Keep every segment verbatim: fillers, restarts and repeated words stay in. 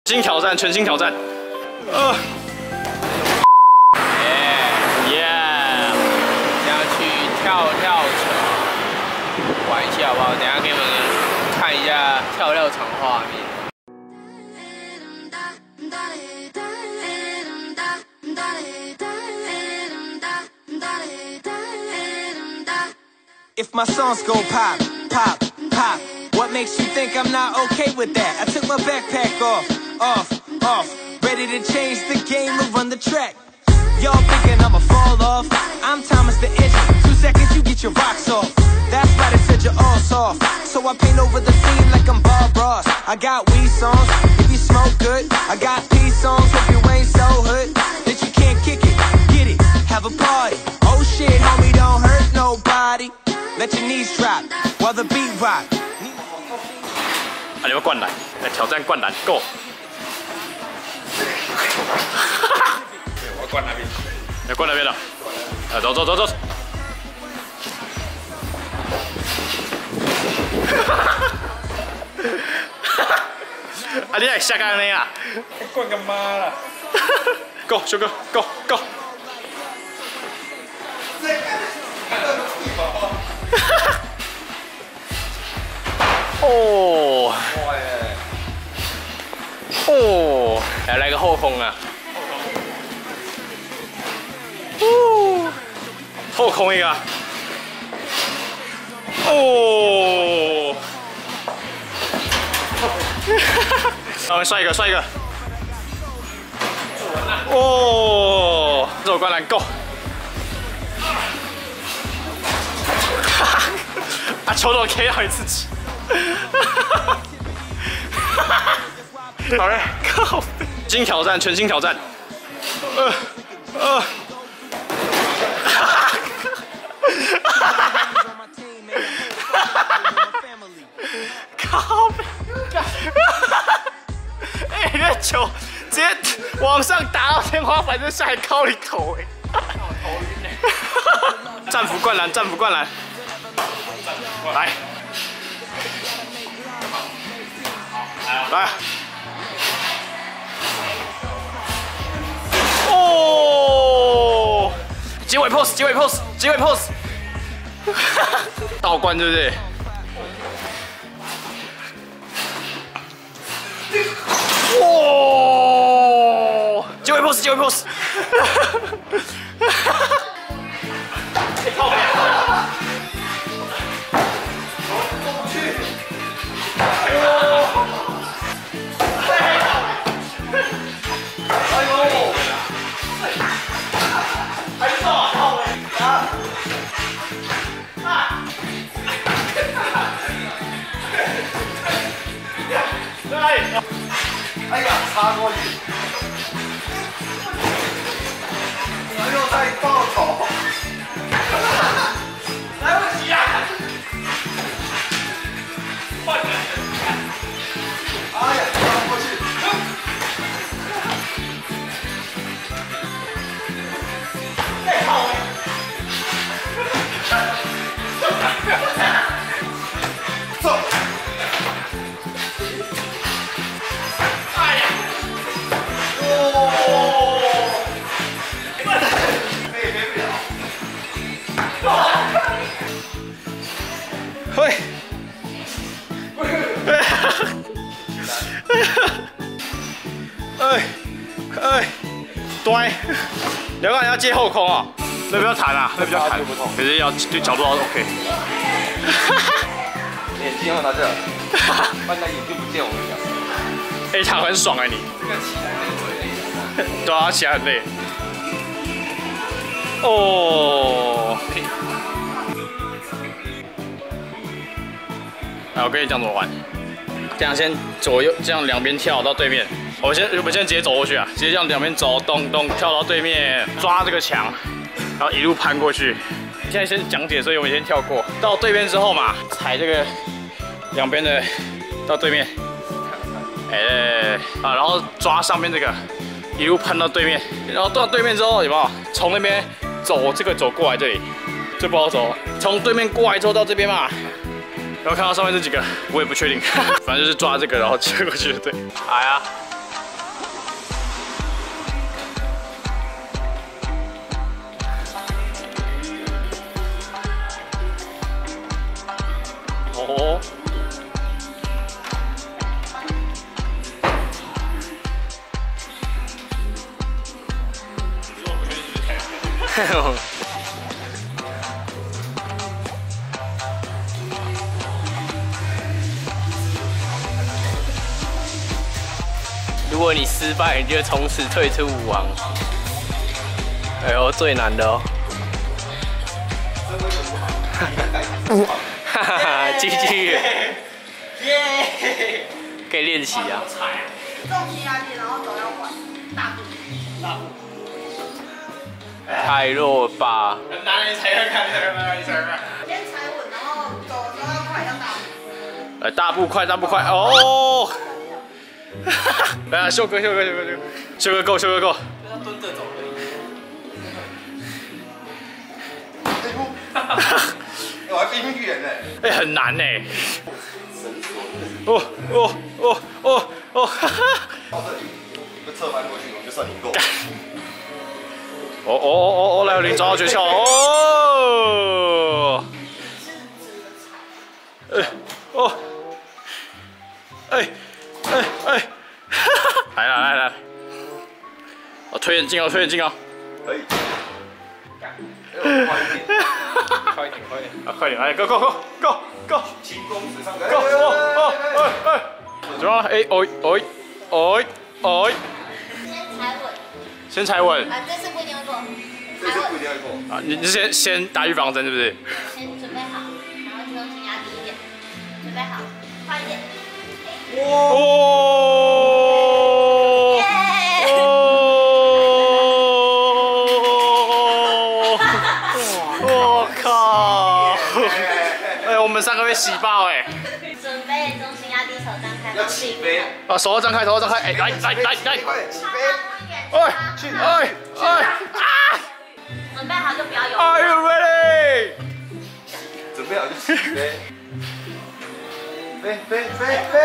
新挑战，全新挑战。呃， 耶耶，要去跳跳场玩一下好不好？等一下给你们看一下跳跳场画面。 If my songs go pop, pop, pop, what makes you think I'm not okay with that? I took my backpack off, off, off, ready to change the game and run the track. Y'all thinking I'ma fall off? I'm Thomas the Engine. Two seconds, you get your rocks off. That's why they said you're all soft. So I paint over the scene like I'm Bob Ross. I got weed songs, if you smoke good. I got peace songs, if you ain't so hood. That you can't kick it, get it, have a party. Oh shit, homie, don't hurt nobody. Let your knees drop while the beat rock. 啊，你们灌篮，来挑战灌篮 ，Go！ 我要灌那边， 要灌那边了。啊，走走走走。啊，你还下干那呀？ 灌个妈啦 ！Go， 修哥 ，Go Go。哦，哦，来来个后空啊！哦，后空一个。哦，我帅一个，帅一个。哦，这我灌篮 Go。 啊，球都 K 到你自己。好嘞，靠！新挑战，全新挑战。呃呃。靠！哎，那球直接往上打到天花板，就下来敲你头哎！头晕哎！战斧灌篮，战斧灌篮。 来，来，哦，结尾 pose， 结尾 pose， 结尾 pose， 倒灌对不对？哇，结尾 pose， 结尾 pose， 靠边！ 哎呀，插过去！你又在爆头，来不及啊！换人！哎呀，插过去！再靠位！走！ 喂，哎哎，对，你要要接后空啊，那比较弹啊，那比较弹，可是要对角度要 OK。 眼睛要拿这，不然他眼睛不见我跟你讲。 哎，场很爽哎你。 这个起来那个最累的。 对啊，起来很累。哦。来，我跟你讲怎么玩。这样先左右，这样两边跳到对面。我先，我们先直接走过去啊，直接这样两边走，咚咚跳到对面，抓这个墙，然后一路攀过去。现在先讲解，所以我们先跳过。到对面之后嘛，踩这个两边的到对面，哎啊，然后抓上面这个，一路攀到对面，然后到对面之后有没有从那边走这个走过来这里，这不好走，从对面过来之后到这边嘛。 然后看到上面这几个，我也不确定，反正就是抓这个，然后接过去就对。来啊， 如果你失败，你就从此退出舞王。哎呦，最难的哦！哈哈哈，继续，可以练习啊。 重心压低，然后手要缓，大步。大步。 太弱吧？ 很难，你踩看看，你踩看看，你踩看看。 先踩稳，然后走走要快，要大步。 来，大步快，大步快，哦！来啊，秀哥，秀哥，秀哥，秀哥，秀哥够，秀哥够。 要蹲着走而已。 我还冰远呢。 哎，很难呢。哦哦哦哦哦！哈哈。 到这里，就侧翻过去，我就算你够。 哦哦哦哦哦！来，林找到诀窍了哦！哎哦！哎哎哎！来了来了！我推眼镜哦，推眼镜哦！ 可以。快一点， 快一点，快一点！ 啊，快点！来，go go go go go！ 轻功直上。 go！哦哦哦哦！怎么了？哎哦哦哦哦！ 先踩稳。 先踩稳。 啊，这次不一定会过。 这次不一定要过。 啊，你你先先打预防针，是不是？ 先准备好，然后重心压低一点。准备好，快一点。 哦！我靠！哎，我们三个被洗爆哎！ 准备重心压低，手张开。 要起飞。 啊，手要张开，手要张开，哎，来来来来！ 快点起飞！ 哎，去，哎哎啊！ 准备好就不要犹豫。 Are you ready？ 准备好就起飞。飞飞飞飞！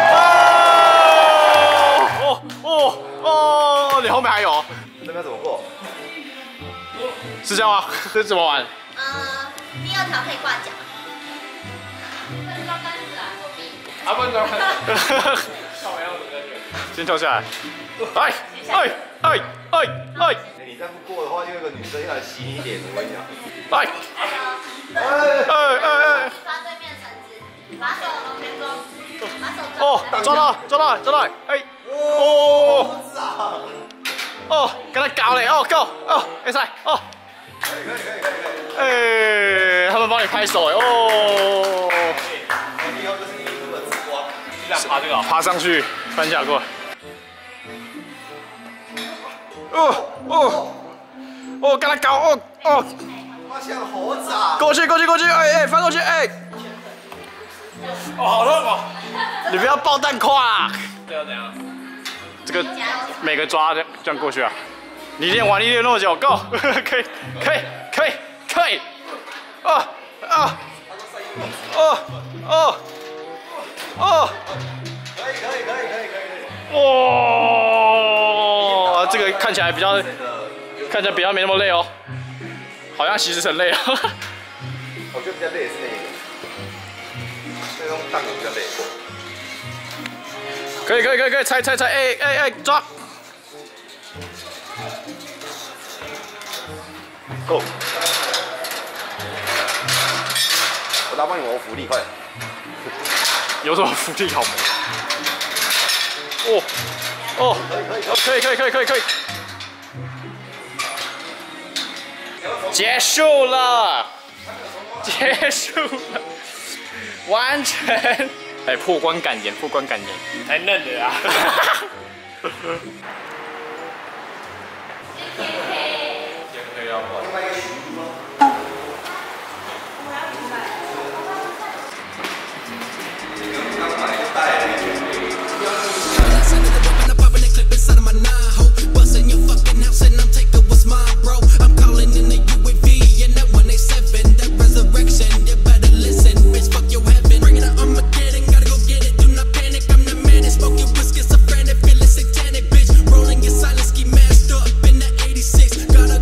哦哦哦！你后面还有？ 那边怎么过？ 是这样吗？这怎么玩？ 呃，第二条可以挂脚。不能抓杆子啊，作弊。 啊，不能抓杆子。看我要怎么跟你？ 先跳下来。哎哎哎哎哎！ 你再不过的话，就有个女生要来洗你脸，我跟你讲。 哎哎哎哎！ 抓对面绳子，把手往边抓，把手抓。 哦，抓到抓到抓到！哎哦哦，跟他搞嘞！哦 ，Go 哦，哎塞哦。 可以可以可以可以可以。 哎，他们帮你拍手哎哦！ 以后就是艺术的之光。 你想爬这个？ 爬上去，翻下过来。哦哦哦，跟他搞哦哦！ 他像猴子啊！ 过去过去过去，哎哎，翻过去哎！ 哦，好痛哦！ 你不要爆弹跨啊！ 这要怎样？ 这个每个抓这样这样过去啊！你练完，你练那么久，Go！ 可以可以可以可以！啊啊！哦哦哦！ 可以可以可以可以可以。 哇，这个看起来比较，看起来比较没那么累哦，好像其实很累哦。 我觉得比较累的是那个，那种荡的比较累。 可以可以可以可以，踩踩踩，哎哎哎，抓！ Go！ 我来帮你谋福利，快点！ 有什么福利好吗？哦哦，可以可以可以可以可以，结束了，结束了，完成。哎，破关感言，破关感言， 太嫩了啊！ 先可以要不？